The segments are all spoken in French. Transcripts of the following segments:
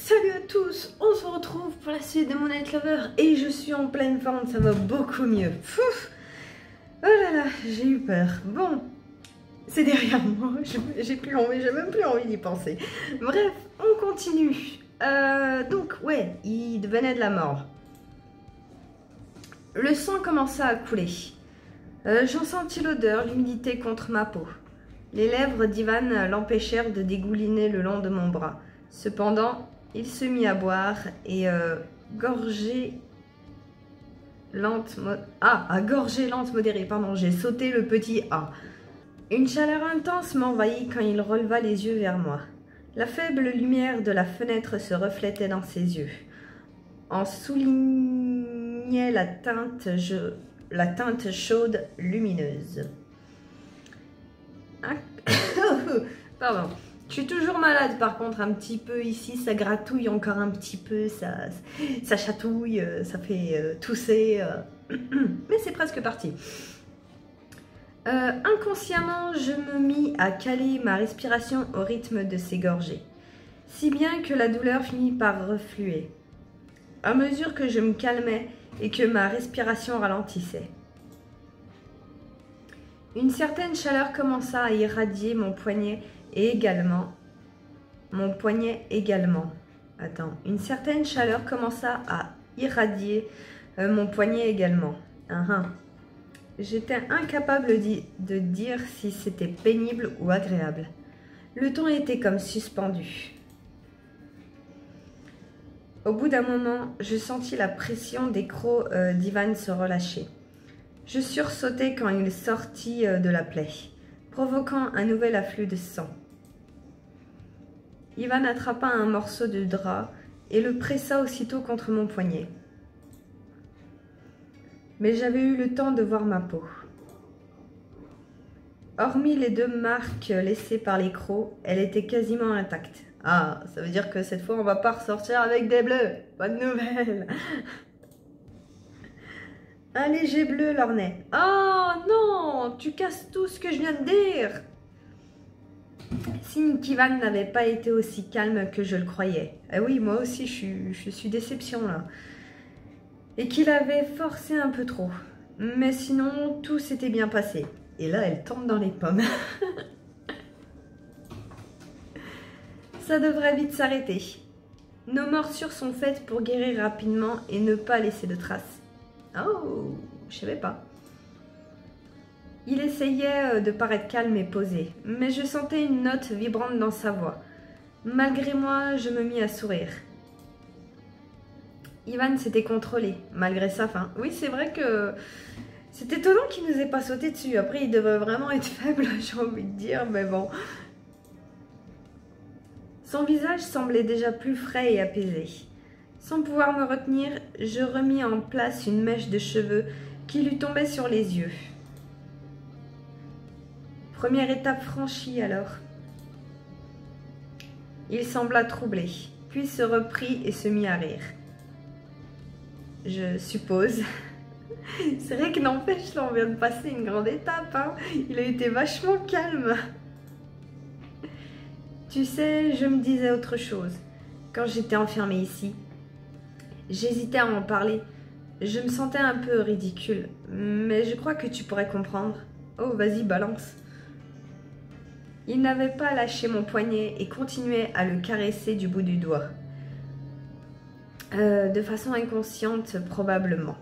Salut à tous, on se retrouve pour la suite de mon Night Lover et je suis en pleine forme, ça va beaucoup mieux. Pouf. Oh là là, j'ai eu peur. Bon, c'est derrière moi, j'ai même plus envie d'y penser. Bref, on continue. Donc ouais, il devenait de la mort. Le sang commença à couler. J'en sentis l'odeur, l'humidité contre ma peau. Les lèvres d'Ivan l'empêchèrent de dégouliner le long de mon bras. Cependant, il se mit à boire et à gorgée lente modérée. Pardon, j'ai sauté le petit A. Une chaleur intense m'envahit quand il releva les yeux vers moi. La faible lumière de la fenêtre se reflétait dans ses yeux. En soulignait la teinte chaude lumineuse. Pardon. Je suis toujours malade par contre, un petit peu ici, ça gratouille encore un petit peu, ça chatouille, ça fait tousser, mais c'est presque parti. Inconsciemment, je me mis à caler ma respiration au rythme de ces gorgées, si bien que la douleur finit par refluer, à mesure que je me calmais et que ma respiration ralentissait. Une certaine chaleur commença à irradier mon poignet également. Une certaine chaleur commença à irradier mon poignet également. J'étais incapable de dire si c'était pénible ou agréable. Le temps était comme suspendu. Au bout d'un moment, je sentis la pression des crocs d'Ivan se relâcher. Je sursautai quand il sortit de la plaie, provoquant un nouvel afflux de sang. Ivan attrapa un morceau de drap et le pressa aussitôt contre mon poignet. Mais j'avais eu le temps de voir ma peau. Hormis les 2 marques laissées par les crocs, elle était quasiment intacte. Ah, ça veut dire que cette fois on va pas ressortir avec des bleus. Bonne nouvelle. Un léger bleu l'ornait. Oh non, tu casses tout ce que je viens de dire. Signe qu'Ivan n'avait pas été aussi calme que je le croyais. Ah oui, moi aussi, je suis déception là. Et qu'il avait forcé un peu trop. Mais sinon, tout s'était bien passé. Et là, elle tombe dans les pommes. Ça devrait vite s'arrêter. Nos morsures sont faites pour guérir rapidement et ne pas laisser de traces. Oh, je savais pas. Il essayait de paraître calme et posé, mais je sentais une note vibrante dans sa voix. Malgré moi, je me mis à sourire. Ivan s'était contrôlé, malgré sa faim. Oui, c'est vrai que c'est étonnant qu'il ne nous ait pas sauté dessus. Après, il devrait vraiment être faible, j'ai envie de dire, mais bon. Son visage semblait déjà plus frais et apaisé. Sans pouvoir me retenir, je remis en place une mèche de cheveux qui lui tombait sur les yeux. Première étape franchie alors. Il sembla troublé, puis se reprit et se mit à rire. Je suppose. C'est vrai que n'empêche, là on vient de passer une grande étape, hein. Il a été vachement calme. Tu sais, je me disais autre chose. Quand j'étais enfermée ici, j'hésitais à en parler. Je me sentais un peu ridicule, mais je crois que tu pourrais comprendre. Oh, vas-y, balance. Il n'avait pas lâché mon poignet et continuait à le caresser du bout du doigt. De façon inconsciente, probablement.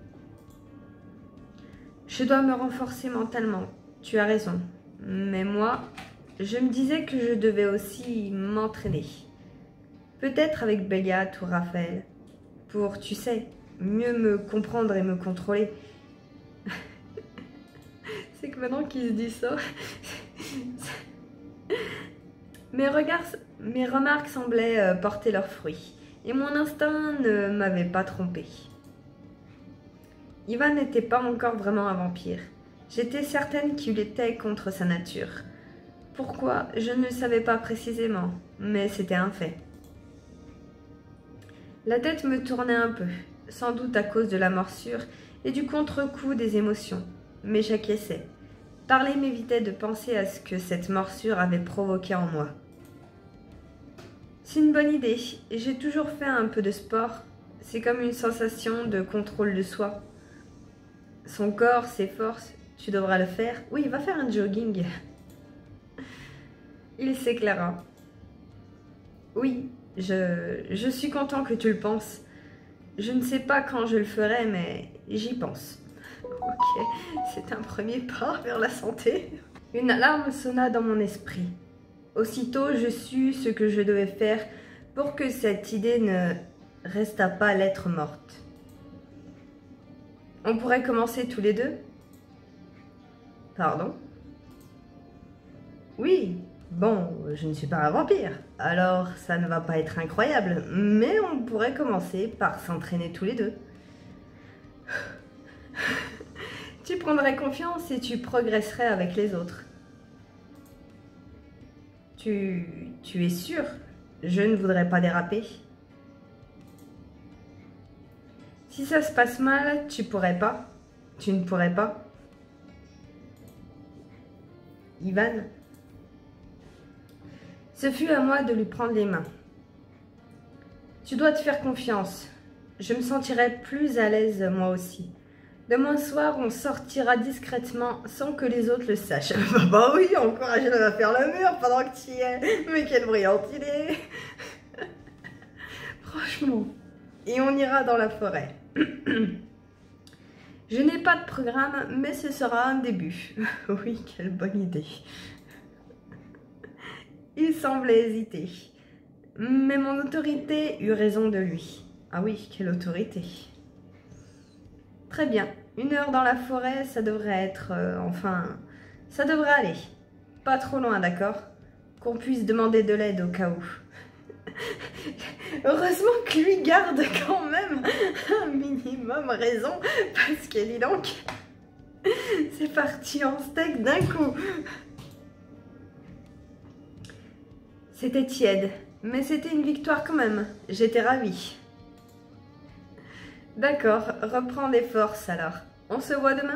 Je dois me renforcer mentalement, tu as raison. Mais moi, je me disais que je devais aussi m'entraîner. Peut-être avec Béliat ou Raphaël. Pour, tu sais, mieux me comprendre et me contrôler. C'est que maintenant qu'il se dit ça... Mes remarques semblaient porter leurs fruits, et mon instinct ne m'avait pas trompé. Ivan n'était pas encore vraiment un vampire. J'étais certaine qu'il était contre sa nature. Pourquoi, je ne le savais pas précisément, mais c'était un fait. La tête me tournait un peu, sans doute à cause de la morsure et du contre-coup des émotions, mais j'acquiesçais. Parler m'évitait de penser à ce que cette morsure avait provoqué en moi. C'est une bonne idée. J'ai toujours fait un peu de sport. C'est comme une sensation de contrôle de soi. Son corps, ses forces, tu devras le faire. Oui, va faire un jogging. Il s'éclaira. Oui, je suis content que tu le penses. Je ne sais pas quand je le ferai, mais j'y pense. Ok, c'est un premier pas vers la santé. Une alarme sonna dans mon esprit. Aussitôt, je sus ce que je devais faire pour que cette idée ne restât pas lettre morte. On pourrait commencer tous les deux? Pardon? Oui, bon, je ne suis pas un vampire, alors ça ne va pas être incroyable, mais on pourrait commencer par s'entraîner tous les deux. Tu prendrais confiance et tu progresserais avec les autres. Tu es sûr? Je ne voudrais pas déraper. Si ça se passe mal, tu pourrais pas? Tu ne pourrais pas? Ivan? Ce fut à moi de lui prendre les mains. Tu dois te faire confiance. Je me sentirai plus à l'aise moi aussi. Demain soir, on sortira discrètement sans que les autres le sachent. Bah oui, encouragez-le à faire le mur pendant que tu y es. Mais quelle brillante idée. Franchement. Et on ira dans la forêt. Je n'ai pas de programme, mais ce sera un début. Oui, quelle bonne idée. Il semblait hésiter. Mais mon autorité eut raison de lui. Ah oui, quelle autorité. Très bien. 1 heure dans la forêt, ça devrait être... enfin, ça devrait aller. Pas trop loin, d'accord? Qu'on puisse demander de l'aide au cas où. Heureusement que lui garde quand même un minimum raison, parce que dis donc, c'est parti en steak d'un coup. C'était tiède, mais c'était une victoire quand même. J'étais ravie. D'accord, reprends des forces alors. On se voit demain?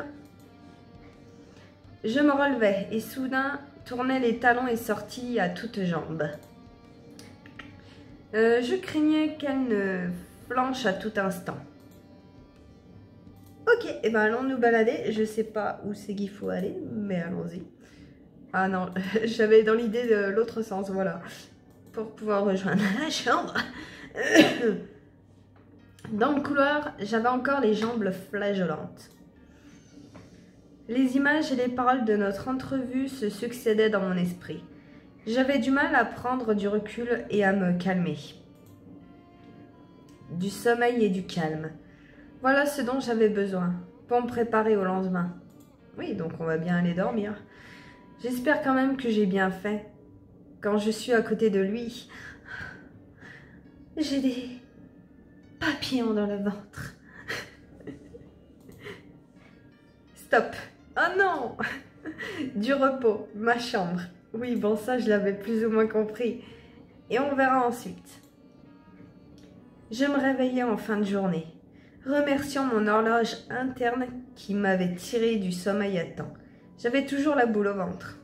Je me relevai et soudain tournai les talons et sortis à toutes jambes. Je craignais qu'elle ne flanche à tout instant. Ok, et ben allons nous balader. Je sais pas où c'est qu'il faut aller, mais allons-y. Ah non, j'avais dans l'idée de l'autre sens, voilà. Pour pouvoir rejoindre la chambre. Dans le couloir, j'avais encore les jambes flageolantes. Les images et les paroles de notre entrevue se succédaient dans mon esprit. J'avais du mal à prendre du recul et à me calmer. Du sommeil et du calme. Voilà ce dont j'avais besoin pour me préparer au lendemain. Oui, donc on va bien aller dormir. J'espère quand même que j'ai bien fait. Quand je suis à côté de lui, j'ai des papillons dans le ventre. Stop. Oh non. Du repos, ma chambre. Oui, bon, ça, je l'avais plus ou moins compris. Et on verra ensuite. Je me réveillais en fin de journée, remerciant mon horloge interne qui m'avait tiré du sommeil à temps. J'avais toujours la boule au ventre.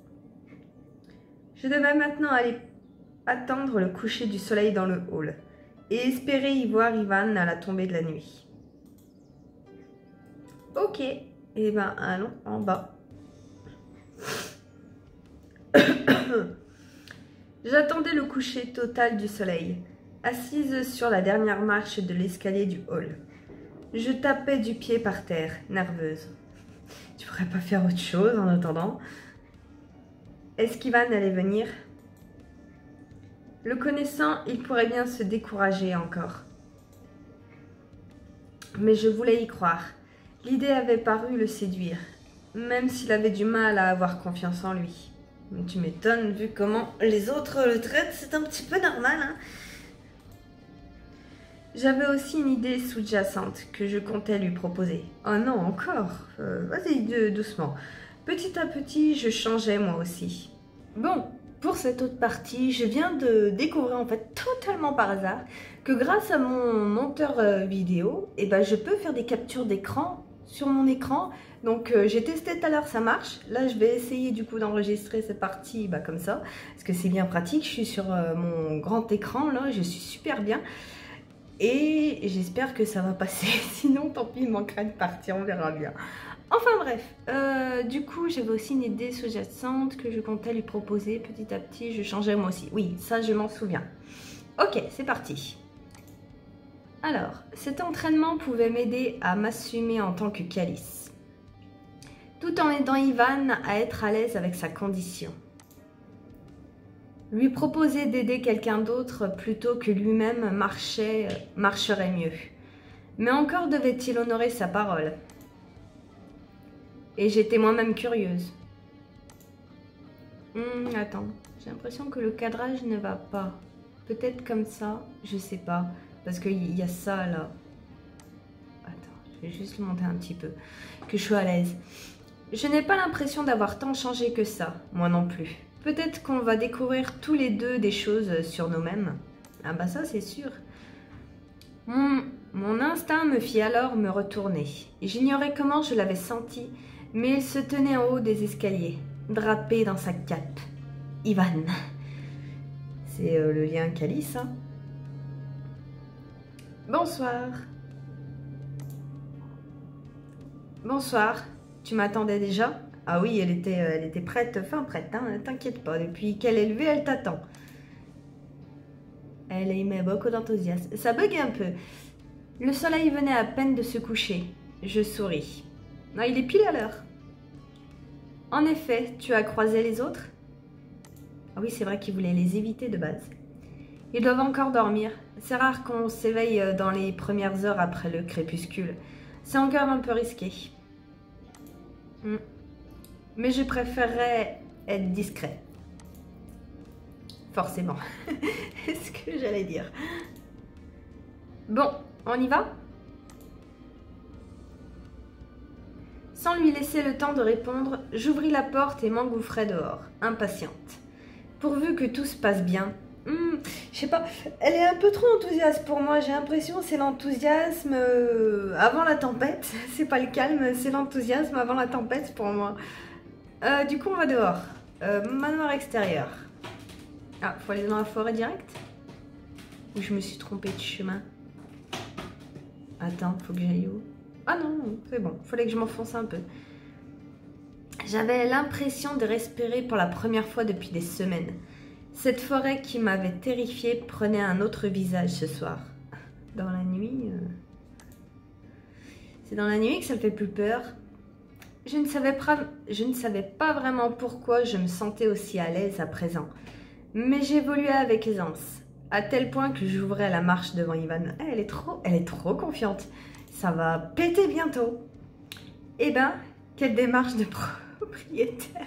Je devais maintenant aller attendre le coucher du soleil dans le hall et espérer y voir Ivan à la tombée de la nuit. Ok, et ben allons en bas. J'attendais le coucher total du soleil, assise sur la dernière marche de l'escalier du hall. Je tapais du pied par terre, nerveuse. Tu pourrais pas faire autre chose en attendant? Est-ce qu'Ivan allait venir? Le connaissant, il pourrait bien se décourager encore. Mais je voulais y croire. L'idée avait paru le séduire, même s'il avait du mal à avoir confiance en lui. Tu m'étonnes, vu comment les autres le traitent, c'est un petit peu normal, hein. J'avais aussi une idée sous-jacente que je comptais lui proposer. Oh non, encore. Vas-y, doucement. Petit à petit, je changeais moi aussi. Bon, pour cette autre partie, je viens de découvrir en fait totalement par hasard que grâce à mon monteur vidéo, eh ben, je peux faire des captures d'écran sur mon écran. Donc j'ai testé tout à l'heure, ça marche. Là je vais essayer du coup d'enregistrer cette partie comme ça, parce que c'est bien pratique. Je suis sur mon grand écran là, je suis super bien. Et j'espère que ça va passer, sinon tant pis, il manquera une partie, on verra bien. Enfin bref, du coup j'avais aussi une idée sous-jacente que je comptais lui proposer petit à petit, je changeais moi aussi. Oui, ça je m'en souviens. Ok, c'est parti. Alors, cet entraînement pouvait m'aider à m'assumer en tant que Calice, tout en aidant Ivan à être à l'aise avec sa condition. Lui proposer d'aider quelqu'un d'autre plutôt que lui-même marcherait mieux. Mais encore devait-il honorer sa parole. Et j'étais moi-même curieuse. Attends, j'ai l'impression que le cadrage ne va pas. Peut-être comme ça, je sais pas. Parce qu'il y a ça là. Attends, je vais juste le monter un petit peu. Que je sois à l'aise. Je n'ai pas l'impression d'avoir tant changé que ça, moi non plus. Peut-être qu'on va découvrir tous les deux des choses sur nous-mêmes. Ah bah ça c'est sûr. Mon instinct me fit alors me retourner. J'ignorais comment je l'avais senti, mais il se tenait en haut des escaliers, drapé dans sa cape. Ivan. C'est le lien Calice, hein. Bonsoir. Bonsoir. Tu m'attendais déjà? Ah oui, elle était prête, fin prête, hein, t'inquiète pas. Depuis qu'elle est levée, elle t'attend. Elle émet beaucoup d'enthousiasme. Ça bug un peu. Le soleil venait à peine de se coucher. Je souris. Ah, il est pile à l'heure. En effet, tu as croisé les autres? Ah oui, c'est vrai qu'il voulait les éviter de base. Ils doivent encore dormir. C'est rare qu'on s'éveille dans les premières heures après le crépuscule. C'est encore un peu risqué. Mais je préférerais être discret. Forcément. C'est ce que j'allais dire. Bon, on y va? Sans lui laisser le temps de répondre, j'ouvris la porte et m'engouffrai dehors, impatiente. Pourvu que tout se passe bien. Je sais pas, elle est un peu trop enthousiaste pour moi. J'ai l'impression que c'est l'enthousiasme avant la tempête. C'est pas le calme, c'est l'enthousiasme avant la tempête pour moi. Du coup, on va dehors. Manoir extérieur. Ah, faut aller dans la forêt direct? Ou je me suis trompée de chemin? Attends, faut que j'aille où? Ah non, c'est bon, fallait que je m'enfonce un peu. J'avais l'impression de respirer pour la première fois depuis des semaines. Cette forêt qui m'avait terrifiée prenait un autre visage ce soir. Dans la nuit... C'est dans la nuit que ça me fait plus peur. Je ne savais pas vraiment pourquoi je me sentais aussi à l'aise à présent. Mais j'évoluais avec aisance, à tel point que j'ouvrais la marche devant Ivan. Elle est trop confiante. Ça va péter bientôt. Eh ben, quelle démarche de propriétaire.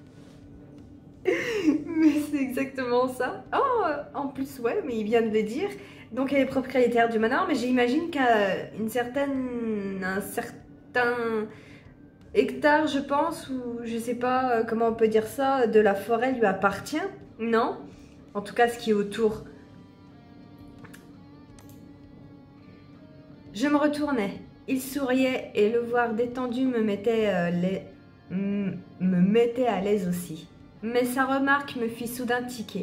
Mais c'est exactement ça. Oh, en plus, ouais, mais il vient de le dire. Donc, elle est propriétaire du manoir, mais j'imagine qu'à un certain hectare, je pense, ou je sais pas comment on peut dire ça, de la forêt lui appartient. Non? En tout cas, ce qui est autour. Je me retournai. Il souriait et le voir détendu me mettait à l'aise aussi. Mais sa remarque me fit soudain tiquer.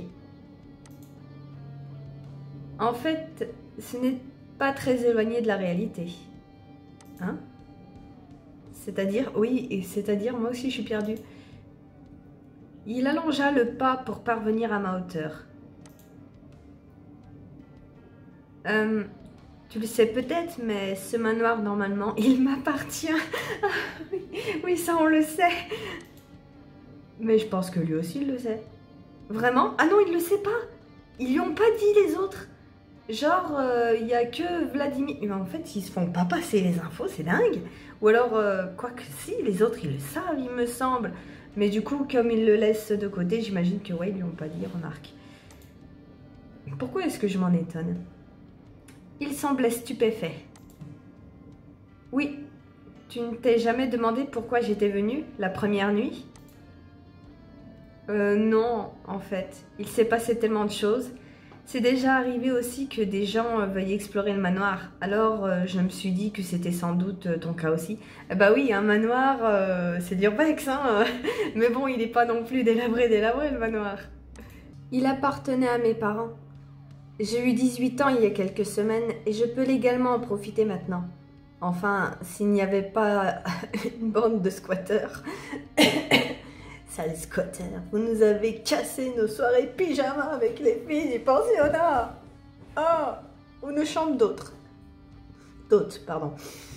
En fait, ce n'est pas très éloigné de la réalité. Hein? C'est-à-dire, oui, et c'est-à-dire, moi aussi je suis perdue. Il allongea le pas pour parvenir à ma hauteur. Tu le sais peut-être, mais ce manoir, normalement, il m'appartient. Oui, ça on le sait. Mais je pense que lui aussi il le sait. Vraiment? Ah non, il le sait pas. Ils lui ont pas dit les autres. Genre, il y a que Vladimir... Mais en fait, ils se font pas passer les infos, c'est dingue. Ou alors, quoi que si, les autres, ils le savent, il me semble. Mais du coup, comme ils le laissent de côté, j'imagine que, ouais, ils lui ont pas dit, remarque. Pourquoi est-ce que je m'en étonne? Il semblait stupéfait. Oui, tu ne t'es jamais demandé pourquoi j'étais venue la première nuit? Non, en fait. Il s'est passé tellement de choses. C'est déjà arrivé aussi que des gens veuillent explorer le manoir. Alors je me suis dit que c'était sans doute ton cas aussi. Bah oui, un manoir, c'est d'urbex, hein. Mais bon, il n'est pas non plus délabré le manoir. Il appartenait à mes parents. J'ai eu 18 ans il y a quelques semaines et je peux légalement en profiter maintenant. Enfin, s'il n'y avait pas une bande de squatteurs. Sale squatteurs, vous nous avez cassé nos soirées pyjama avec les filles du pensionnat. Oh, ou nos chambres d'autres. Pardon.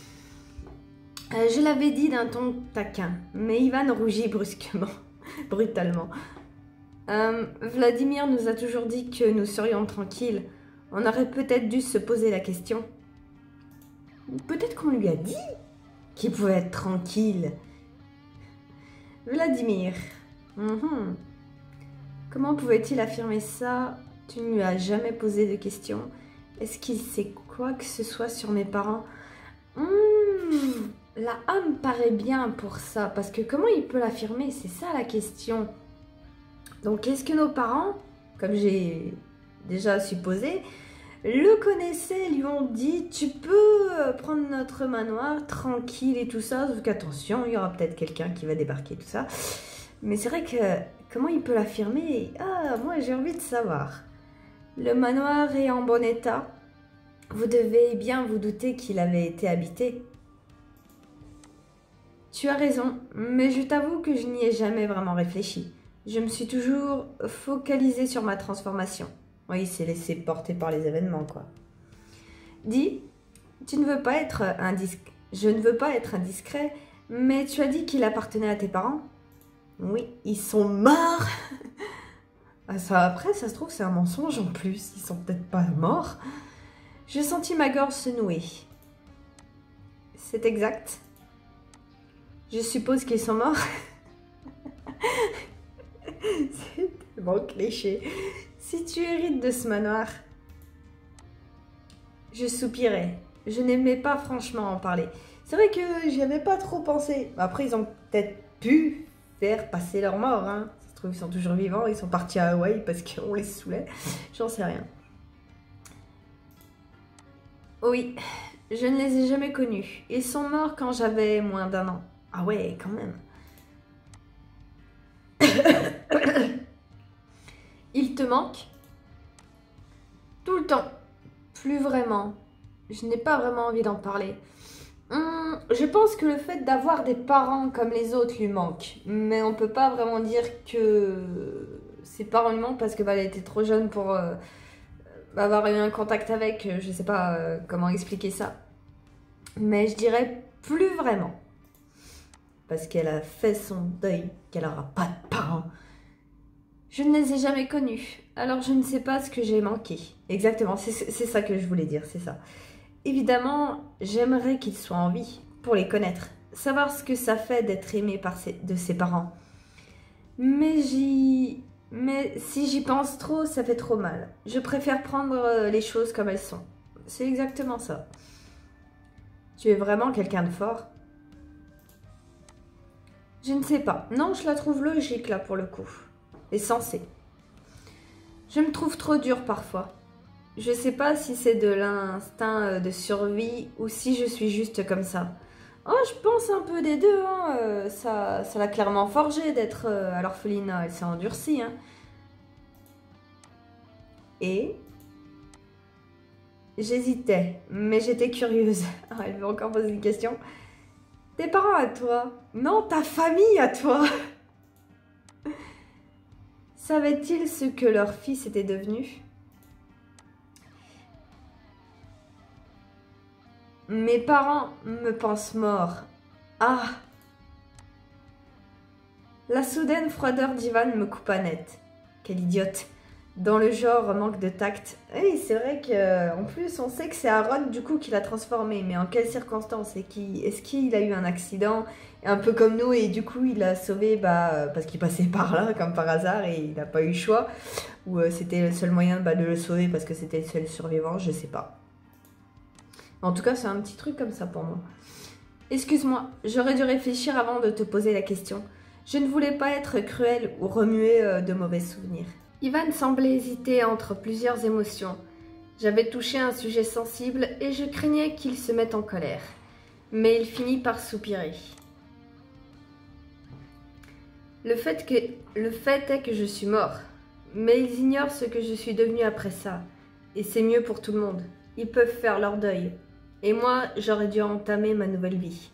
Je l'avais dit d'un ton taquin, mais Ivan rougit brutalement. Vladimir nous a toujours dit que nous serions tranquilles. On aurait peut-être dû se poser la question. Peut-être qu'on lui a dit qu'il pouvait être tranquille. Vladimir. Comment pouvait-il affirmer ça? Tu ne lui as jamais posé de questions. Est-ce qu'il sait quoi que ce soit sur mes parents? La âme paraît bien pour ça, parce que comment il peut l'affirmer? C'est ça la question. Donc est-ce que nos parents, comme j'ai déjà supposé, le connaissaient, lui ont dit tu peux prendre notre manoir tranquille et tout ça, sauf qu'attention, il y aura peut-être quelqu'un qui va débarquer, tout ça. Mais c'est vrai que comment il peut l'affirmer? Ah, moi j'ai envie de savoir. Le manoir est en bon état. Vous devez bien vous douter qu'il avait été habité. Tu as raison, mais je t'avoue que je n'y ai jamais vraiment réfléchi. Je me suis toujours focalisée sur ma transformation. Oui, il s'est laissé porter par les événements, quoi. Dis, tu ne veux pas être indiscret. Je ne veux pas être indiscret, mais tu as dit qu'il appartenait à tes parents? Oui, ils sont morts. Après, ça se trouve, c'est un mensonge en plus. Ils sont peut-être pas morts. Je sentis ma gorge se nouer. C'est exact. Je suppose qu'ils sont morts. C'est tellement cliché. Si tu hérites de ce manoir, je soupirais. Je n'aimais pas franchement en parler. C'est vrai que j'y avais pas trop pensé. Après, ils ont peut-être pu faire passer leur mort. Hein. Ça se trouve, ils sont toujours vivants. Ils sont partis à Hawaï parce qu'on les saoulait. J'en sais rien. Oui, je ne les ai jamais connus. Ils sont morts quand j'avais moins d'1 an. Ah ouais, quand même. Il te manque? Tout le temps. Plus vraiment. Je n'ai pas vraiment envie d'en parler. Je pense que le fait d'avoir des parents comme les autres lui manque. Mais on peut pas vraiment dire que ses parents lui manquent parce que elle était trop jeune pour avoir eu un contact avec. Je sais pas comment expliquer ça. Mais je dirais plus vraiment. Parce qu'elle a fait son deuil, qu'elle n'aura pas de parents. Je ne les ai jamais connus, alors je ne sais pas ce que j'ai manqué. Exactement, c'est ça que je voulais dire, c'est ça. Évidemment, j'aimerais qu'ils soient en vie, pour les connaître, savoir ce que ça fait d'être aimé de ses parents. Mais si j'y pense trop, ça fait trop mal. Je préfère prendre les choses comme elles sont. C'est exactement ça. Tu es vraiment quelqu'un de fort? Je ne sais pas. Non, je la trouve logique là pour le coup. Et sensée. Je me trouve trop dure parfois. Je sais pas si c'est de l'instinct de survie ou si je suis juste comme ça. Oh, je pense un peu des deux. Hein. Ça l'a clairement forgé d'être à l'orphelinat. Elle s'est endurcie. Hein. Et j'hésitais, mais j'étais curieuse. Ah, elle veut encore poser une question. Tes parents à toi? Non, ta famille à toi. Savaient-ils ce que leur fils était devenu? Mes parents me pensent mort. Ah! La soudaine froideur d'Ivan me coupa net. Quelle idiote! Dans le genre manque de tact. Oui, c'est vrai qu'en plus, on sait que c'est Aaron du coup qui l'a transformé. Mais en quelles circonstances? Est-ce qu'il a eu un accident? Un peu comme nous et du coup il l'a sauvé parce qu'il passait par là comme par hasard et il n'a pas eu le choix. Ou c'était le seul moyen de le sauver parce que c'était le seul survivant, je sais pas. En tout cas, c'est un petit truc comme ça pour moi. Excuse-moi, j'aurais dû réfléchir avant de te poser la question. Je ne voulais pas être cruelle ou remuer de mauvais souvenirs. Ivan semblait hésiter entre plusieurs émotions. J'avais touché un sujet sensible et je craignais qu'il se mette en colère. Mais il finit par soupirer. Le fait est que je suis mort. Mais ils ignorent ce que je suis devenue après ça. Et c'est mieux pour tout le monde. Ils peuvent faire leur deuil. Et moi, j'aurais dû entamer ma nouvelle vie.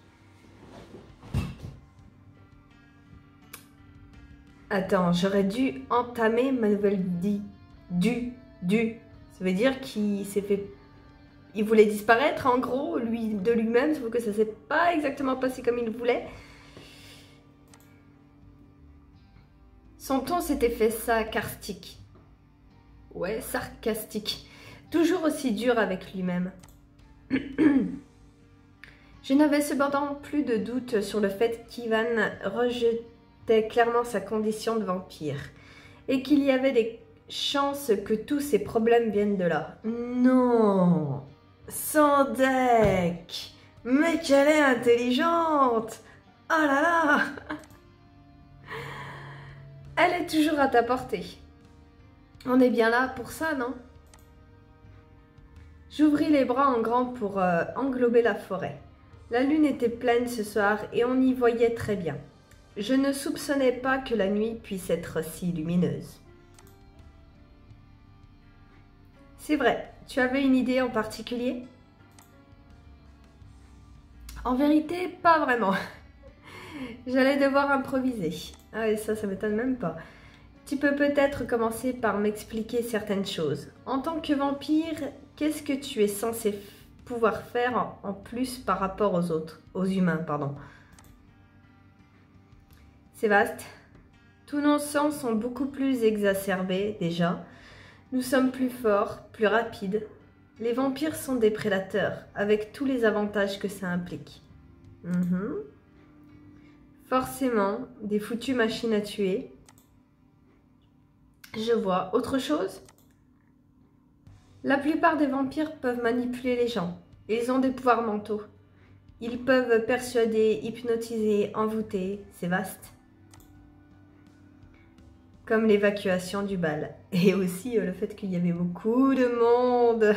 Attends, j'aurais dû entamer ma nouvelle vie. Ça veut dire qu'il s'est fait... Il voulait disparaître, en gros, de lui-même, sauf que ça s'est pas exactement passé comme il voulait. Son ton s'était fait sarcastique. Ouais, sarcastique. Toujours aussi dur avec lui-même. Je n'avais cependant plus de doute sur le fait qu'Ivan rejetait clairement sa condition de vampire et qu'il y avait des chances que tous ces problèmes viennent de là. Non, Sandek, mais qu'elle est intelligente. Oh là là. Elle est toujours à ta portée. On est bien là pour ça, non? J'ouvris les bras en grand pour englober la forêt. La lune était pleine ce soir et on y voyait très bien. Je ne soupçonnais pas que la nuit puisse être si lumineuse. C'est vrai, tu avais une idée en particulier? En vérité, pas vraiment. J'allais devoir improviser. Ah et ça m'étonne même pas. Tu peux peut-être commencer par m'expliquer certaines choses. En tant que vampire, qu'est-ce que tu es censé pouvoir faire en plus par rapport aux humains, pardon. C'est vaste. Tous nos sens sont beaucoup plus exacerbés déjà. Nous sommes plus forts, plus rapides. Les vampires sont des prédateurs, avec tous les avantages que ça implique. Forcément, des foutues machines à tuer. Je vois. Autre chose? La plupart des vampires peuvent manipuler les gens. Ils ont des pouvoirs mentaux. Ils peuvent persuader, hypnotiser, envoûter. C'est vaste. Comme l'évacuation du bal. Et aussi le fait qu'il y avait beaucoup de monde.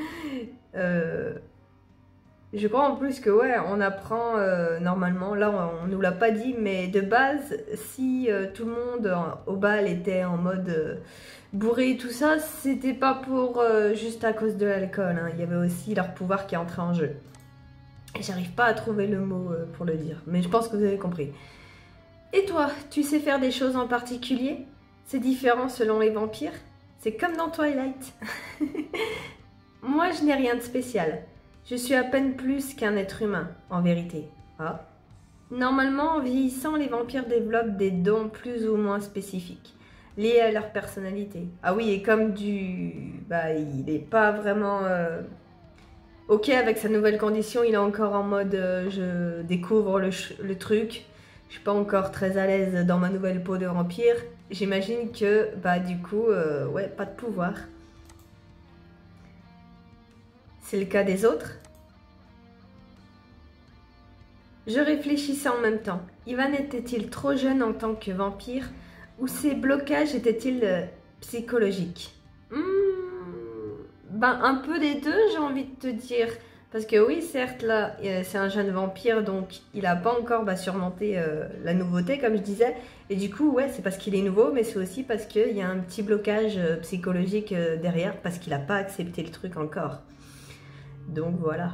Je crois en plus que ouais, on apprend normalement, là on nous l'a pas dit, mais de base, si tout le monde au bal était en mode bourré et tout ça, c'était pas pour juste à cause de l'alcool, hein. Il y avait aussi leur pouvoir qui entrait en jeu. Et j'arrive pas à trouver le mot pour le dire, mais je pense que vous avez compris. Et toi, tu sais faire des choses en particulier? C'est différent selon les vampires? C'est comme dans Twilight. Moi, je n'ai rien de spécial. Je suis à peine plus qu'un être humain, en vérité. Ah. Normalement, en vieillissant, les vampires développent des dons plus ou moins spécifiques, liés à leur personnalité. Ah oui, et comme il n'est pas vraiment ok avec sa nouvelle condition, il est encore en mode je découvre le truc, je suis pas encore très à l'aise dans ma nouvelle peau de vampire. J'imagine que, du coup, ouais, pas de pouvoir. C'est le cas des autres? Je réfléchissais en même temps. Ivan était-il trop jeune en tant que vampire ou ses blocages étaient-ils psychologiques? Un peu des deux, j'ai envie de te dire. Parce que oui, certes, là, c'est un jeune vampire, donc il n'a pas encore surmonté la nouveauté, comme je disais. Et du coup, ouais, c'est parce qu'il est nouveau, mais c'est aussi parce qu'il y a un petit blocage psychologique derrière, parce qu'il n'a pas accepté le truc encore. Donc voilà.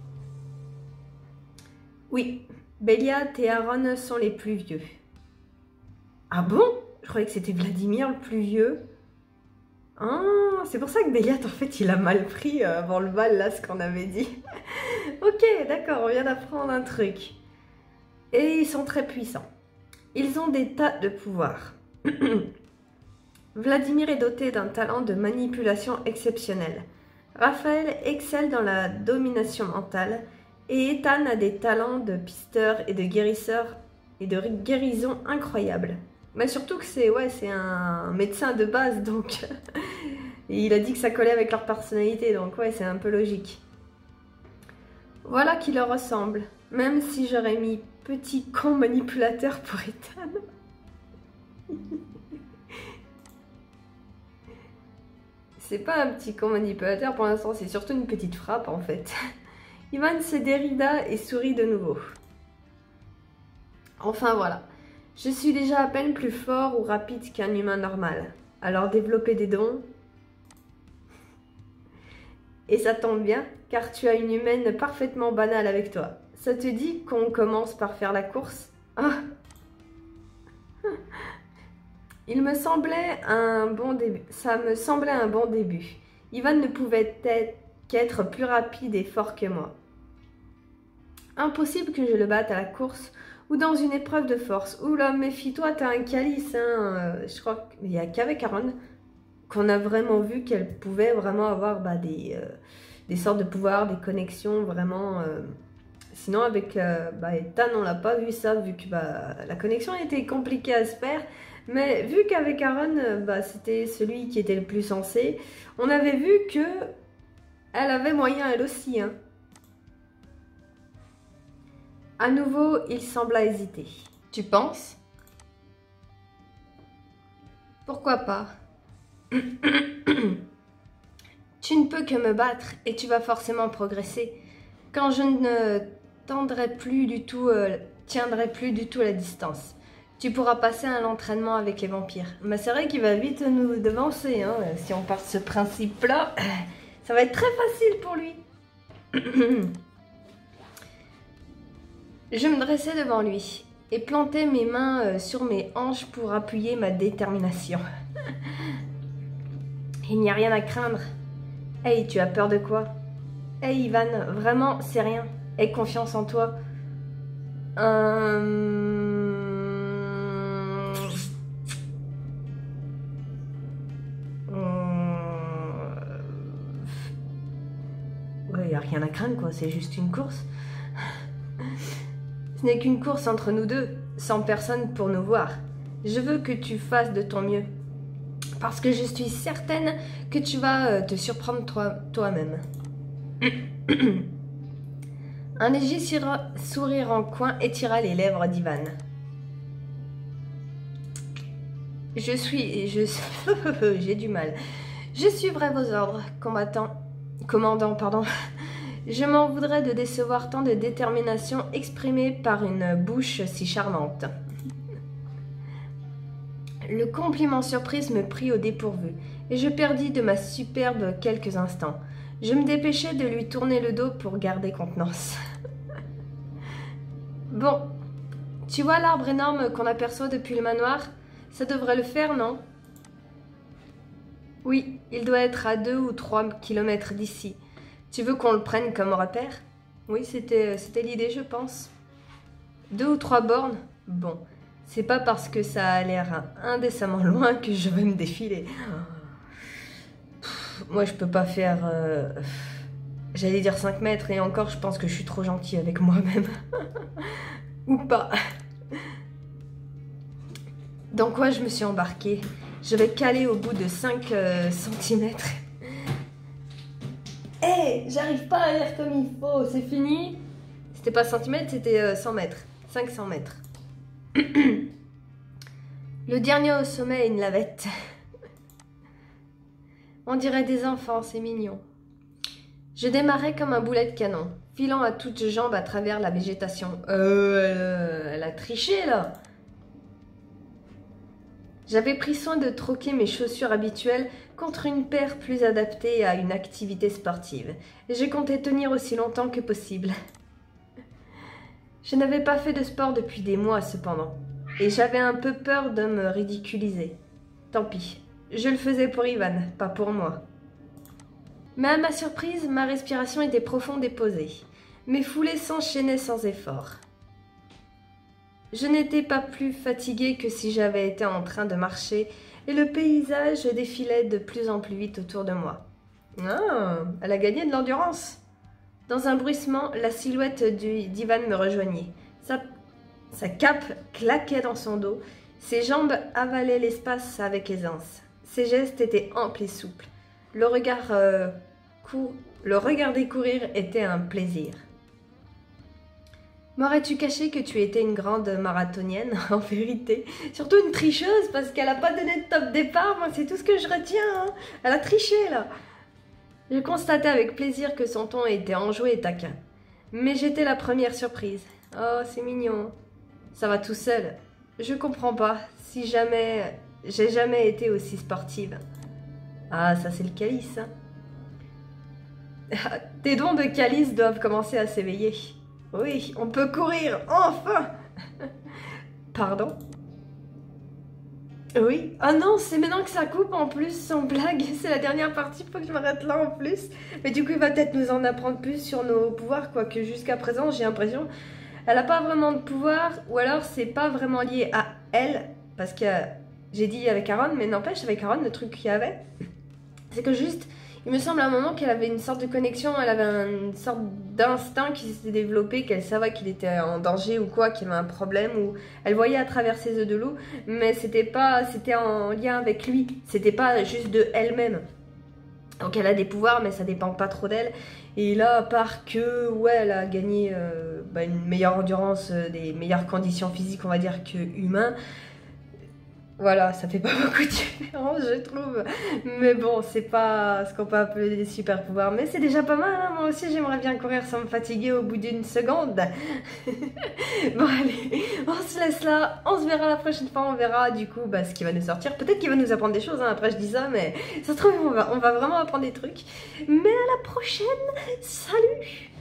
Oui, Béliat et Aaron sont les plus vieux. Ah bon? Je croyais que c'était Vladimir le plus vieux. Ah, c'est pour ça que Béliat, en fait, il a mal pris avant le bal, là, ce qu'on avait dit. Ok, d'accord, on vient d'apprendre un truc. Et ils sont très puissants. Ils ont des tas de pouvoirs. Vladimir est doté d'un talent de manipulation exceptionnel. Raphaël excelle dans la domination mentale et Ethan a des talents de pisteur et de guérisseur et de guérison incroyables. Mais surtout que c'est un médecin de base, donc et il a dit que ça collait avec leur personnalité, donc ouais, c'est un peu logique. Voilà qui leur ressemble, même si j'aurais mis petit con manipulateur pour Ethan. C'est pas un petit con manipulateur pour l'instant, c'est surtout une petite frappe en fait. Ivan se dérida et sourit de nouveau. Enfin voilà, je suis déjà à peine plus fort ou rapide qu'un humain normal. Alors développer des dons... Et ça tombe bien, car tu as une humaine parfaitement banale avec toi. Ça te dit qu'on commence par faire la course? Ah. Il me semblait un bon début. Ça me semblait un bon début. Ivan ne pouvait qu'être plus rapide et fort que moi. Impossible que je le batte à la course ou dans une épreuve de force. Oula, méfie-toi, t'as un calice, hein. Je crois qu'il n'y a qu'avec Aaron qu'on a vraiment vu qu'elle pouvait vraiment avoir des sortes de pouvoirs, des connexions vraiment... Sinon avec Ethan, on l'a pas vu ça, vu que la connexion était compliquée à se faire. Mais vu qu'avec Aaron, c'était celui qui était le plus sensé, on avait vu que elle avait moyen elle aussi. Hein. À nouveau, il sembla hésiter. Tu penses? Pourquoi pas? Tu ne peux que me battre et tu vas forcément progresser. Quand je ne tiendrai plus du tout la distance. Tu pourras passer à l'entraînement avec les vampires. Mais c'est vrai qu'il va vite nous devancer. Hein. Si on part de ce principe-là, ça va être très facile pour lui. Je me dressai devant lui et plantai mes mains sur mes hanches pour appuyer ma détermination. Il n'y a rien à craindre. Hey, tu as peur de quoi? Hey Ivan, vraiment, c'est rien. Aie confiance en toi. Ouais, il n'y a rien à craindre, quoi. C'est juste une course. Ce n'est qu'une course entre nous deux, sans personne pour nous voir. Je veux que tu fasses de ton mieux. Parce que je suis certaine que tu vas te surprendre toi-même. Un léger sourire en coin étira les lèvres d'Ivan. J'ai du mal. Je suivrai vos ordres, commandant, pardon. Je m'en voudrais de décevoir tant de détermination exprimée par une bouche si charmante. Le compliment surprise me prit au dépourvu, et je perdis de ma superbe quelques instants. Je me dépêchai de lui tourner le dos pour garder contenance. Bon, tu vois l'arbre énorme qu'on aperçoit depuis le manoir? Ça devrait le faire, non? Oui, il doit être à 2 ou 3 kilomètres d'ici. Tu veux qu'on le prenne comme repère? Oui, c'était l'idée, je pense. 2 ou 3 bornes? Bon, c'est pas parce que ça a l'air indécemment loin que je vais me défiler. Moi, je peux pas faire... J'allais dire 5 mètres, et encore, je pense que je suis trop gentille avec moi-même. Ou pas. Dans quoi je me suis embarquée? Je vais caler au bout de 5 centimètres. Hé, j'arrive pas à lire comme il faut, c'est fini? C'était pas centimètres, c'était 100 mètres. 500 mètres. Le dernier au sommet est une lavette. On dirait des enfants, c'est mignon. Je démarrais comme un boulet de canon, filant à toutes jambes à travers la végétation. Elle a triché, là. J'avais pris soin de troquer mes chaussures habituelles contre une paire plus adaptée à une activité sportive. Et je comptais tenir aussi longtemps que possible. Je n'avais pas fait de sport depuis des mois, cependant. Et j'avais un peu peur de me ridiculiser. Tant pis. Je le faisais pour Ivan, pas pour moi. Mais à ma surprise, ma respiration était profonde et posée. Mes foulées s'enchaînaient sans effort. Je n'étais pas plus fatiguée que si j'avais été en train de marcher et le paysage défilait de plus en plus vite autour de moi. Ah, elle a gagné de l'endurance. Dans un bruissement, la silhouette d'Ivan me rejoignit. Sa cape claquait dans son dos, ses jambes avalaient l'espace avec aisance. Ses gestes étaient amples et souples. Le regarder courir était un plaisir. M'aurais-tu caché que tu étais une grande marathonienne, en vérité? Surtout une tricheuse, parce qu'elle a pas donné de top départ, moi c'est tout ce que je retiens, hein. Elle a triché, là. Je constatais avec plaisir que son ton était enjoué et taquin. Mais j'étais la première surprise. Oh, c'est mignon. Ça va tout seul. Je comprends pas, si jamais... J'ai jamais été aussi sportive. Ah, ça c'est le calice, hein. Tes dons de calice doivent commencer à s'éveiller. Oui, on peut courir, enfin. Pardon? Oui. Ah non, c'est maintenant que ça coupe en plus, sans blague. C'est la dernière partie, faut que je m'arrête là en plus. Mais du coup, il va peut-être nous en apprendre plus sur nos pouvoirs, quoique jusqu'à présent, j'ai l'impression elle n'a pas vraiment de pouvoir, ou alors c'est pas vraiment lié à elle, parce que j'ai dit avec Aaron, mais n'empêche, avec Aaron, le truc qu'il y avait, c'est que juste... Il me semble à un moment qu'elle avait une sorte de connexion, elle avait une sorte d'instinct qui s'était développé, qu'elle savait qu'il était en danger ou quoi, qu'il y avait un problème, ou elle voyait à travers ses œufs de loup, mais c'était en lien avec lui, c'était pas juste de elle-même. Donc elle a des pouvoirs, mais ça dépend pas trop d'elle. Et là, à part que, ouais, elle a gagné une meilleure endurance, des meilleures conditions physiques, on va dire, que humain. Voilà, ça fait pas beaucoup de différence, je trouve. Mais bon, c'est pas ce qu'on peut appeler des super pouvoirs. Mais c'est déjà pas mal, hein. Moi aussi, j'aimerais bien courir sans me fatiguer au bout d'une seconde. Bon, allez, on se laisse là. On se verra la prochaine fois. On verra du coup ce qui va nous sortir. Peut-être qu'il va nous apprendre des choses, hein. Après, je dis ça, mais ça se trouve, on va vraiment apprendre des trucs. Mais à la prochaine. Salut!